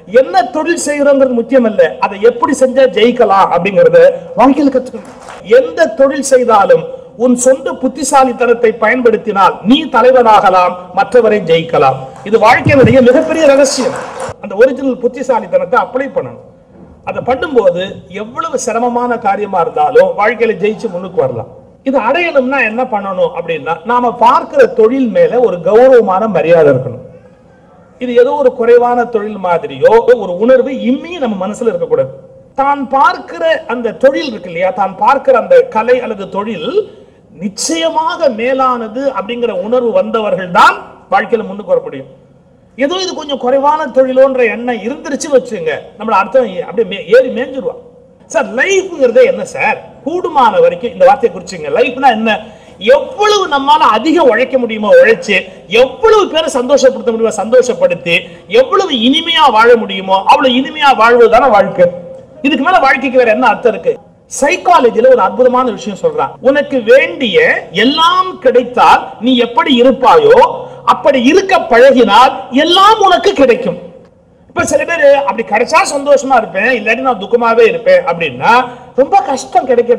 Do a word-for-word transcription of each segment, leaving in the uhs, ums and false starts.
என்ன தொழில் செய்யறோங்கிறது முக்கியம் அல்ல, அதை எப்படி செஞ்சா ஜெயிக்கலாம் அப்படிங்கறத வாழ்க்கையில் கற்றுக்கணும். எந்த தொழில் செய்தாலும் உன் சொந்த புத்திசாலித்தனத்தை பயன்படுத்தினால் நீ தலைவனாகலாம், மற்றவரை ஜெயிக்கலாம். இது வாழ்க்கையினுடைய மிகப்பெரிய ரகசியம். அந்த ஒரிஜினல் புத்திசாலித்தனத்தை அப்ளை பண்ணணும். அதை பண்ணும்போது எவ்வளவு சிரமமான காரியமா இருந்தாலும் வாழ்க்கையில ஜெயிச்சு முன்னுக்கு வரலாம். இது அடையணும்னா என்ன பண்ணணும் அப்படின்னா, நாம பார்க்கிற தொழில் மேல ஒரு கௌரவமான மரியாதை இருக்கணும். இது ஏதோ ஒரு குறைவான தொழில் மாதிரியோ ஒரு உணர்வு இம்மி நம்ம மனசுல இருக்கக்கூடாது. தான் பார்க்கிற அந்த தொழில் இருக்கு இல்லையா, தான் பார்க்கிற அந்த கலை அல்லது தொழில் நிச்சயமாக மேலானது அப்படிங்கிற உணர்வு வந்தவர்கள் தான் வாழ்க்கையில முன்னுக்கு வர முடியும். ஏதோ இது கொஞ்சம் குறைவான தொழிலோன்ற எண்ணம் இருந்துருச்சுன்னு வச்சுங்க, நம்மள அர்த்தம் அப்படியே ஏறி மேஞ்சிருவா. சார் லைஃப்ங்கிறதே என்ன சார், கூடுமான வரைக்கும் இந்த வார்த்தையை குறிச்சுங்க. லைஃப்னா என்ன, எவ்வளவு நம்மால அதிகம் உழைக்க முடியுமோ உழைச்சு, எவ்வளவு பேரை சந்தோஷப்படுத்த முடியுமோ சந்தோஷப்படுத்தி, எவ்வளவு இனிமையா வாழ முடியுமோ அவ்வளவு இனிமையா வாழ்வதுதான வாழ்க்கை. இதுக்கு மேல வாழ்க்கைக்கு வேற என்ன அர்த்தம் இருக்கு? சைக்காலஜில ஒரு அற்புதமான விஷயம் சொல்றான். உனக்கு வேண்டிய எல்லாம் கிடைத்தால் நீ எப்படி இருப்பாயோ அப்படி இருக்க பழகினால் எல்லாம் உனக்கு கிடைக்கும். இப்ப சில பேர் அப்படி கிடைச்சா சந்தோஷமா இருப்பேன், இல்லாட்டி நான் துக்கமாவே இருப்பேன் அப்படின்னா ரொம்ப கஷ்டம் கிடைக்கும்.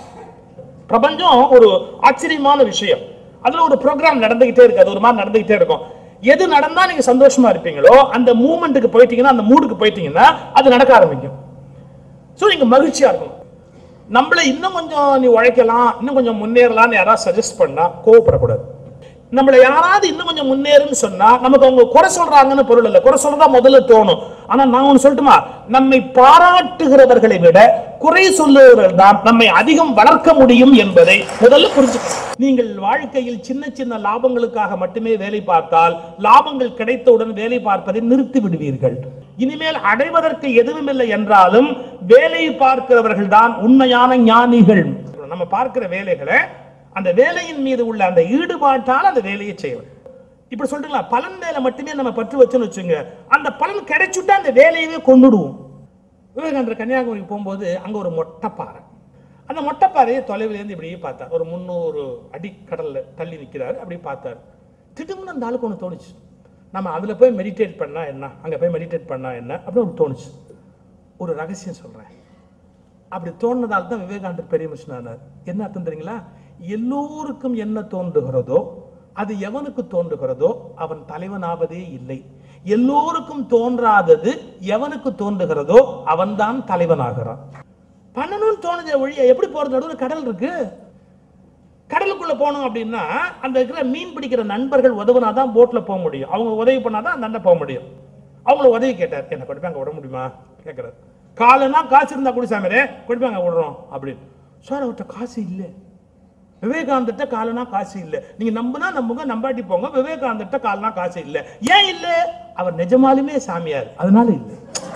பிரபஞ்சம் ஒரு ஆச்சரியமான விஷயம். அதுல ஒரு ப்ரோக்ராம் நடந்துகிட்டே இருக்கு, அது ஒரு மாதிரி நடந்துகிட்டே இருக்கும். எது நடந்தா நீங்க சந்தோஷமா இருப்பீங்களோ அந்த மூமெண்ட்டுக்கு போயிட்டீங்கன்னா, அந்த மூடுக்கு போயிட்டீங்கன்னா அது நடக்க ஆரம்பிக்கும். சோ நீங்க மகிழ்ச்சியா இருக்கும். நம்மள இன்னும் கொஞ்சம் நீ உழைக்கலாம், இன்னும் கொஞ்சம் முன்னேறலாம்னு யாராவது சஜஸ்ட் பண்ணா கோவப்படக்கூடாது. நம்மள யாராவது இன்னும் கொஞ்சம் முன்னேறுன்னு சொன்னா நமக்கு அவங்க குறை சொல்றாங்கன்னு பொருள் இல்லை, குறை சொல்றதா முதல்ல தோணும். ஆனா நான் ஒண்ணு சொல்லட்டுமா, நம்மை பாராட்டுகிறவர்களை விட குறை சொல்லுகிறவர்கள் தான் நம்மை அதிகம் வளர்க்க முடியும் என்பதை முதல்ல புரிஞ்சுக்கணும். நீங்கள் வாழ்க்கையில் சின்ன சின்ன லாபங்களுக்காக மட்டுமே வேலை பார்த்தால் லாபங்கள் கிடைத்தவுடன் வேலை பார்ப்பதை நிறுத்தி விடுவீர்கள். இனிமேல் அடைவதற்கு எதுவும் இல்லை என்றாலும் வேலை பார்க்கிறவர்கள் தான் உண்மையான ஞானிகள். நம்ம பார்க்கிற வேலைகளை அந்த வேலையின் மீது உள்ள அந்த ஈடுபாட்டால் அந்த வேலையை செய்யணும். இப்படி சொல்றீங்களா, பலன் மேல மட்டுமே நம்ம பற்று வச்சுன்னு வச்சுங்க, அந்த பலன் கிடைச்சுட்டா அந்த வேலையவே கொண்டுடுவோம். விவேகானந்தர் கன்னியாகுமரிக்கு போகும்போது அங்க ஒரு மொட்டைப்பாறை, அந்த மொட்டைப்பாறையை தொலைவில் இருந்து இப்படியே பார்த்தார். ஒரு முன்னூறு அடி கடல்ல தள்ளி நிற்கிறாரு. அப்படி பார்த்தார். திடீர்னு அந்த ஆளுக்கு ஒன்று தோணுச்சு, நம்ம அதுல போய் மெடிடேட் பண்ணா என்ன, அங்க போய் மெடிடேட் பண்ணா என்ன அப்படின்னு ஒன்று தோணுச்சு. ஒரு ரகசியம் சொல்றேன், அப்படி தோணுனதால் தான் விவேகானந்தர் பெரிய மனுஷன் ஆனார். என்ன அர்த்தம் தெரியுங்களா, எல்லோருக்கும் என்ன தோன்றுகிறதோ அது எவனுக்கு தோன்றுகிறதோ அவன் தலைவனாவதே இல்லை. எல்லோருக்கும் தோன்றாதது எவனுக்கு தோன்றுகிறதோ அவன் தான் தலைவனாகிறான். பண்ணணும்னு தோணுத வழியா எப்படி போறது, நடுவில் கடல் இருக்கு, கடலுக்குள்ள போனோம் அப்படின்னா அந்த இருக்கிற மீன் பிடிக்கிற நண்பர்கள் உதவுனாதான் போட்ல போக முடியும், அவங்க உதவி பண்ணாதான் அந்த அண்ணன் போக முடியும். அவங்கள உதவி கேட்டார், என்ன கொண்டு போய் அங்க விட முடியுமா கேட்கிறார். காலனா காசு இருந்தா கூட சாமிரே கொண்டு போய் அங்க விடுறோம் அப்படின்னு. சார் அவர்கிட்ட காசு இல்லை, விவேகானந்தர்ட்ட காலனா காசு இல்லை. நீங்க நம்புனா நம்புங்க, நம்பாட்டி போங்க. விவேகானந்தர்ட்ட காலனா காசு இல்லை. ஏன் இல்லை? அவர் நிஜமாலுமே சாமியார், அதனால இல்லை.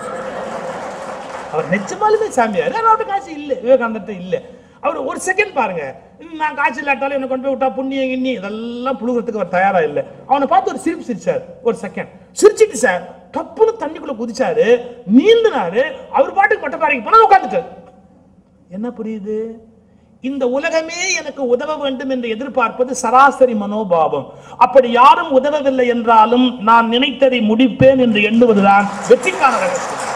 அவர் நிஜமாலுமே சாமியார், அவர்கிட்ட காசு இல்லை, விவேகானந்தர்ட்ட இல்லை. அவர் ஒரு செகண்ட் பாருங்க, நான் காசு இல்லாட்டாலும் என்ன கொண்டு போய் விட்டா புண்ணியம் கிண்ணி இதெல்லாம் புழுகிறதுக்கு அவர் தயாரா இல்லை. அவனை பார்த்து ஒரு சிரிப்பு சிரிச்சார். ஒரு செகண்ட் சிரிச்சிட்டு சார் தப்புன்னு தண்ணிக்குள்ள குதிச்சாரு, நீந்தினாரு. அவர் பாட்டுக்கு மொட்டைப்பாறைக்கு போனா உட்காந்துட்டார். என்ன புரியுது? இந்த உலகமே எனக்கு உதவ வேண்டும் என்று எதிர்பார்ப்பது சராசரி மனோபாவம். அப்படி யாரும் உதவவில்லை என்றாலும் நான் நினைத்ததை முடிப்பேன் என்று எண்ணுவதுதான் வெற்றிக்கான ரகசியம்.